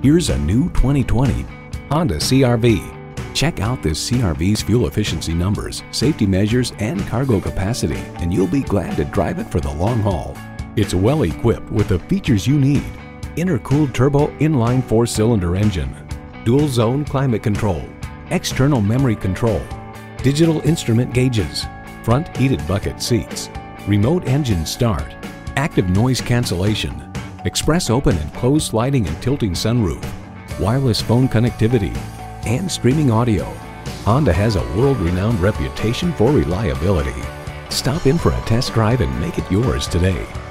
Here's a new 2020 Honda CR-V. Check out this CR-V's fuel efficiency numbers, safety measures, and cargo capacity, and you'll be glad to drive it for the long haul. It's well equipped with the features you need: intercooled turbo inline 4-cylinder engine, dual zone climate control, external memory control, digital instrument gauges, front heated bucket seats, remote engine start, active noise cancellation, express open and closed sliding and tilting sunroof, wireless phone connectivity, and streaming audio. Honda has a world-renowned reputation for reliability. Stop in for a test drive and make it yours today.